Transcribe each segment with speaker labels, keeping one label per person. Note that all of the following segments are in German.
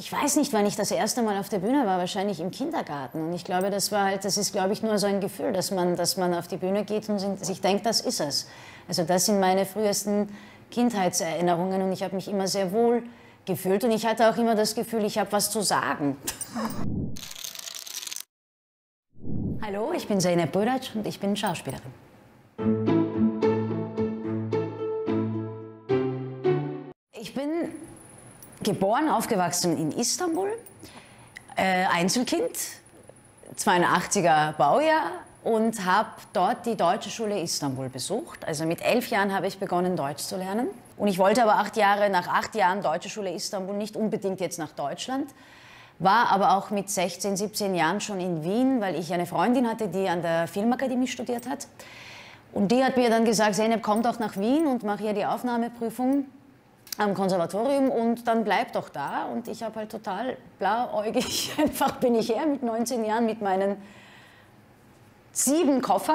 Speaker 1: Ich weiß nicht, wann ich das erste Mal auf der Bühne war, wahrscheinlich im Kindergarten. Und ich glaube, das ist, glaube ich, nur so ein Gefühl, dass man auf die Bühne geht und sich denkt, das ist es. Also das sind meine frühesten Kindheitserinnerungen und ich habe mich immer sehr wohl gefühlt und ich hatte auch immer das Gefühl, ich habe was zu sagen. Hallo, ich bin Zeynep Börac und ich bin Schauspielerin. Ich bin geboren, aufgewachsen in Istanbul, Einzelkind, 82er Baujahr und habe dort die Deutsche Schule Istanbul besucht. Also mit 11 Jahren habe ich begonnen, Deutsch zu lernen. Und ich wollte aber nach 8 Jahren Deutsche Schule Istanbul nicht unbedingt jetzt nach Deutschland, war aber auch mit 16, 17 Jahren schon in Wien, weil ich eine Freundin hatte, die an der Filmakademie studiert hat. Und die hat mir dann gesagt, Zeynep, komm doch nach Wien und mach hier die Aufnahmeprüfung am Konservatorium und dann bleib doch da. Und ich habe halt total blauäugig, einfach bin ich her mit 19 Jahren mit meinen 7 Koffern,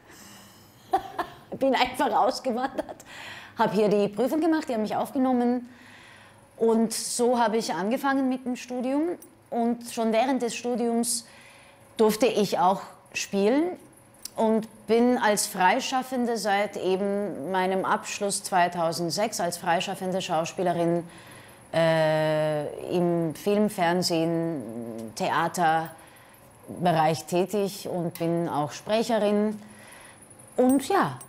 Speaker 1: bin einfach ausgewandert, habe hier die Prüfung gemacht, die haben mich aufgenommen und so habe ich angefangen mit dem Studium und schon während des Studiums durfte ich auch spielen. Und bin als Freischaffende seit eben meinem Abschluss 2006 als freischaffende Schauspielerin im Film, Fernsehen, Theaterbereich tätig und bin auch Sprecherin. Und ja.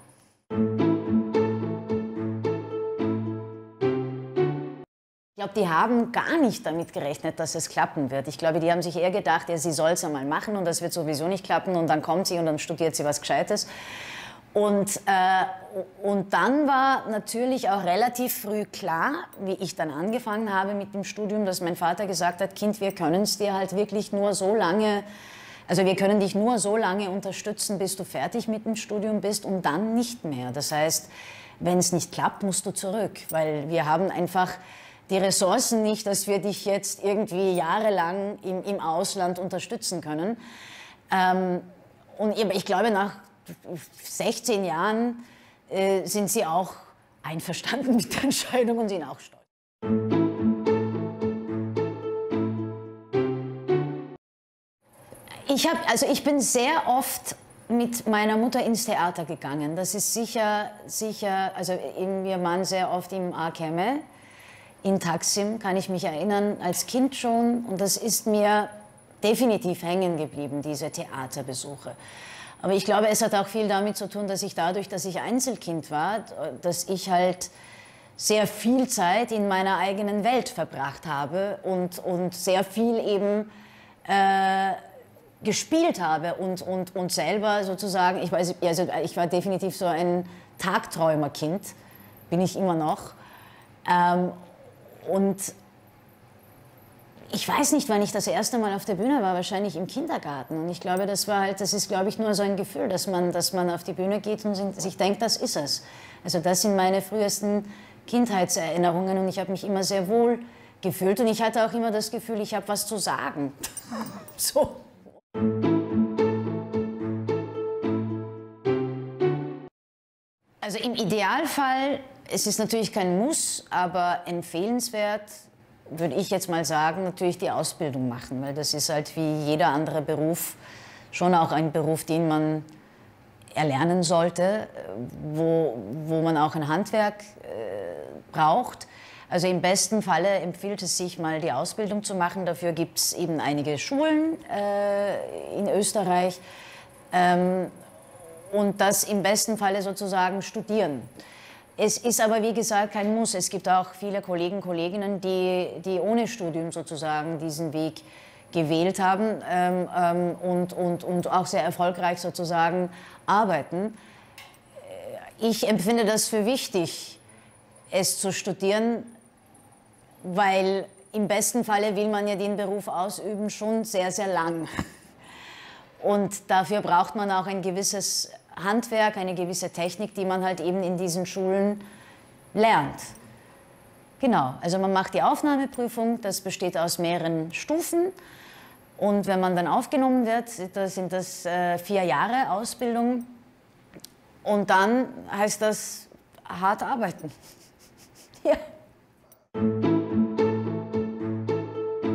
Speaker 1: Ich glaube, die haben gar nicht damit gerechnet, dass es klappen wird. Ich glaube, die haben sich eher gedacht, ja, sie soll es einmal machen und das wird sowieso nicht klappen und dann kommt sie und dann studiert sie was Gescheites. Und dann war natürlich auch relativ früh klar, wie ich dann angefangen habe mit dem Studium, dass mein Vater gesagt hat, Kind, wir können es dir halt wirklich nur so lange, also wir können dich nur so lange unterstützen, bis du fertig mit dem Studium bist und dann nicht mehr. Das heißt, wenn es nicht klappt, musst du zurück, weil wir haben einfach die Ressourcen nicht, dass wir dich jetzt irgendwie jahrelang im Ausland unterstützen können. Und ich glaube, nach 16 Jahren sind sie auch einverstanden mit der Entscheidung und sind auch stolz. Ich bin sehr oft mit meiner Mutter ins Theater gegangen. Das ist sicher, also wir waren sehr oft im AKM. In Taksim kann ich mich erinnern, als Kind schon. Und das ist mir definitiv hängen geblieben, diese Theaterbesuche. Aber ich glaube, es hat auch viel damit zu tun, dass dadurch, dass ich Einzelkind war, dass ich halt sehr viel Zeit in meiner eigenen Welt verbracht habe und sehr viel eben gespielt habe und selber sozusagen, ich war definitiv so ein Tagträumerkind, bin ich immer noch. Und ich weiß nicht, wann ich das erste Mal auf der Bühne war, wahrscheinlich im Kindergarten. Und ich glaube, das ist, glaube ich, nur so ein Gefühl, dass man auf die Bühne geht und sich denkt, das ist es. Also das sind meine frühesten Kindheitserinnerungen und ich habe mich immer sehr wohl gefühlt und ich hatte auch immer das Gefühl, ich habe was zu sagen. So. Also im Idealfall, es ist natürlich kein Muss, aber empfehlenswert, würde ich jetzt mal sagen, natürlich die Ausbildung machen, weil das ist halt wie jeder andere Beruf schon auch ein Beruf, den man erlernen sollte, wo man auch ein Handwerk braucht. Also im besten Falle empfiehlt es sich mal die Ausbildung zu machen. Dafür gibt es eben einige Schulen in Österreich. Und das im besten Falle sozusagen studieren. Es ist aber, wie gesagt, kein Muss. Es gibt auch viele Kollegen, Kolleginnen, die ohne Studium sozusagen diesen Weg gewählt haben und auch sehr erfolgreich sozusagen arbeiten. Ich empfinde das für wichtig, es zu studieren, weil im besten Falle will man ja den Beruf ausüben schon sehr, sehr lang. Und dafür braucht man auch ein gewisses Handwerk, eine gewisse Technik, die man halt eben in diesen Schulen lernt. Genau, also man macht die Aufnahmeprüfung, das besteht aus mehreren Stufen. Und wenn man dann aufgenommen wird, sind das 4 Jahre Ausbildung. Und dann heißt das hart arbeiten. Ja.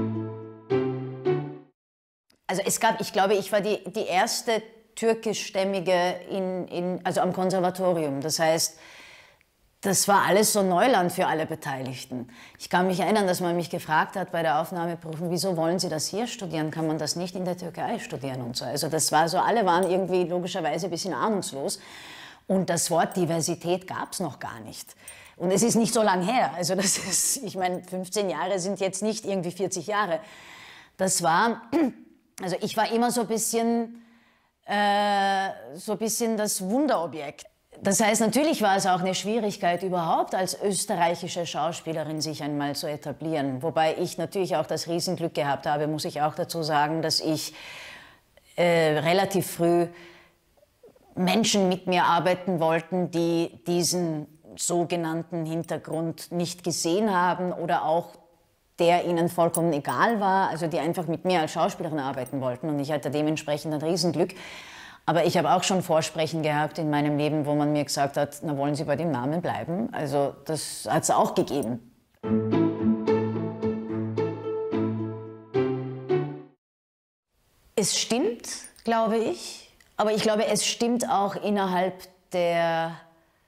Speaker 1: Also es gab, ich glaube, ich war die erste türkischstämmige also am Konservatorium. Das heißt, das war alles so Neuland für alle Beteiligten. Ich kann mich erinnern, dass man mich gefragt hat bei der Aufnahmeprüfung, wieso wollen Sie das hier studieren? Kann man das nicht in der Türkei studieren und so? Also das war so, alle waren irgendwie logischerweise ein bisschen ahnungslos. Und das Wort Diversität gab es noch gar nicht. Und es ist nicht so lang her. Also das ist, ich meine, 15 Jahre sind jetzt nicht irgendwie 40 Jahre. Das war, also ich war immer so ein bisschen das Wunderobjekt. Das heißt, natürlich war es auch eine Schwierigkeit überhaupt als österreichische Schauspielerin sich einmal zu etablieren. Wobei ich natürlich auch das Riesenglück gehabt habe, muss ich auch dazu sagen, dass ich relativ früh Menschen mit mir arbeiten wollten, die diesen sogenannten Hintergrund nicht gesehen haben oder auch der ihnen vollkommen egal war, also die einfach mit mir als Schauspielerin arbeiten wollten. Und ich hatte dementsprechend ein Riesenglück. Aber ich habe auch schon Vorsprechen gehabt in meinem Leben, wo man mir gesagt hat, na, wollen Sie bei dem Namen bleiben? Also das hat es auch gegeben. Es stimmt, glaube ich, aber ich glaube, es stimmt auch innerhalb der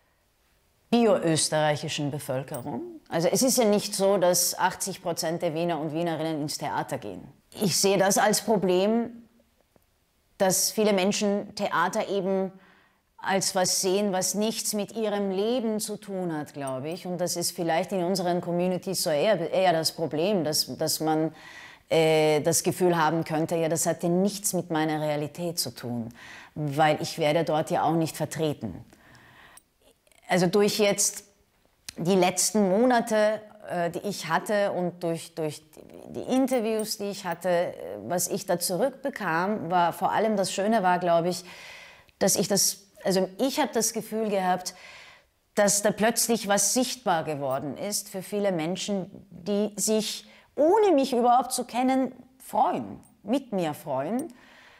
Speaker 1: bioösterreichischen Bevölkerung. Also es ist ja nicht so, dass 80% der Wiener und Wienerinnen ins Theater gehen. Ich sehe das als Problem, dass viele Menschen Theater eben als was sehen, was nichts mit ihrem Leben zu tun hat, glaube ich. Und das ist vielleicht in unseren Communities so eher das Problem, dass man das Gefühl haben könnte, ja, das hat ja nichts mit meiner Realität zu tun, weil ich werde dort ja auch nicht vertreten. Also durch jetzt die letzten Monate, die ich hatte und durch die Interviews, die ich hatte, was ich da zurückbekam, war vor allem das Schöne war, glaube ich, dass ich habe das Gefühl gehabt, dass da plötzlich was sichtbar geworden ist für viele Menschen, die sich, ohne mich überhaupt zu kennen, freuen, mit mir freuen.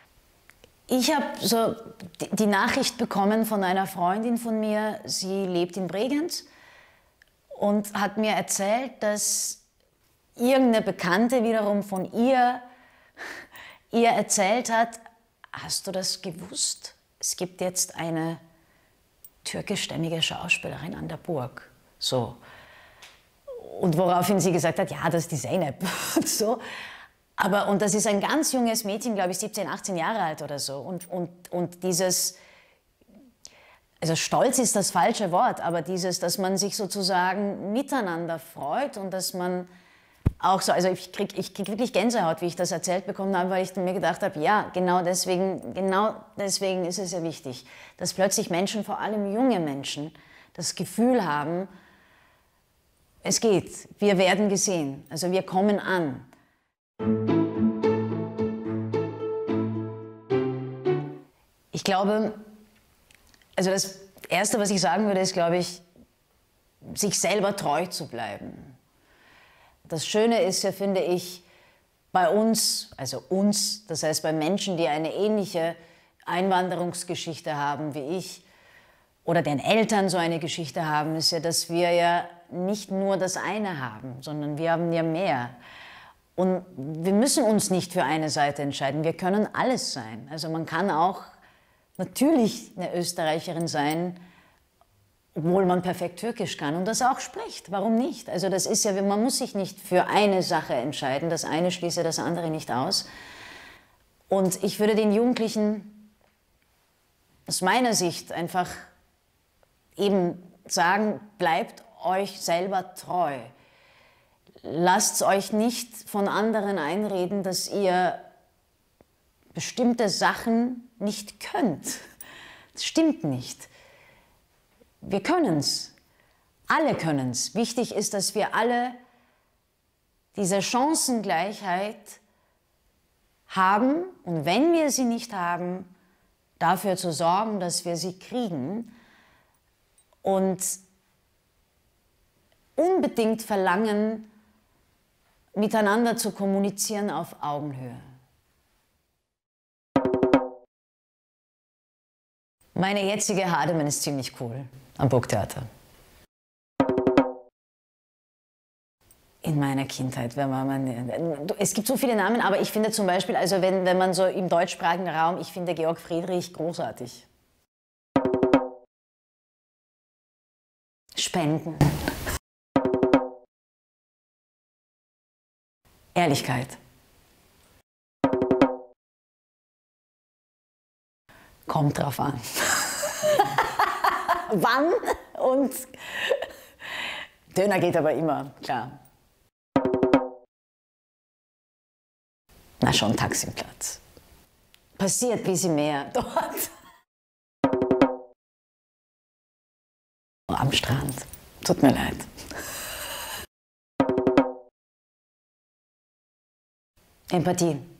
Speaker 1: Ich habe so die Nachricht bekommen von einer Freundin von mir, sie lebt in Bregenz und hat mir erzählt, dass irgendeine Bekannte wiederum von ihr erzählt hat, hast du das gewusst? Es gibt jetzt eine türkischstämmige Schauspielerin an der Burg. So. Und woraufhin sie gesagt hat, ja, das ist die Zeynep. So. Und das ist ein ganz junges Mädchen, glaube ich, 17, 18 Jahre alt oder so. Und dieses, also Stolz ist das falsche Wort, aber dieses, dass man sich sozusagen miteinander freut und dass man auch so, also ich krieg wirklich Gänsehaut, wie ich das erzählt bekommen habe, weil ich mir gedacht habe, ja, genau deswegen ist es ja wichtig, dass plötzlich Menschen, vor allem junge Menschen, das Gefühl haben, es geht, wir werden gesehen, also wir kommen an. Ich glaube, also das Erste, was ich sagen würde, ist, glaube ich, sich selber treu zu bleiben. Das Schöne ist ja, finde ich, bei uns, also uns, das heißt bei Menschen, die eine ähnliche Einwanderungsgeschichte haben wie ich oder deren Eltern so eine Geschichte haben, ist ja, dass wir ja nicht nur das eine haben, sondern wir haben ja mehr. Und wir müssen uns nicht für eine Seite entscheiden, wir können alles sein. Also man kann auch natürlich eine Österreicherin sein, obwohl man perfekt Türkisch kann und das auch spricht. Warum nicht? Also das ist ja, man muss sich nicht für eine Sache entscheiden. Das eine schließe das andere nicht aus. Und ich würde den Jugendlichen aus meiner Sicht einfach eben sagen, bleibt euch selber treu. Lasst euch nicht von anderen einreden, dass ihr bestimmte Sachen nicht könnt. Das stimmt nicht. Wir können's. Alle können's. Wichtig ist, dass wir alle diese Chancengleichheit haben und wenn wir sie nicht haben, dafür zu sorgen, dass wir sie kriegen und unbedingt verlangen, miteinander zu kommunizieren auf Augenhöhe. Meine jetzige Hardeman ist ziemlich cool am Burgtheater. In meiner Kindheit, es gibt so viele Namen, aber ich finde zum Beispiel, also wenn man so im deutschsprachigen Raum, ich finde Georg Friedrich großartig. Spenden. Ehrlichkeit. Kommt drauf an. Wann und Döner geht aber immer, klar. Na schon, Taximplatz. Passiert ein bisschen mehr dort. Am Strand. Tut mir leid. Empathie.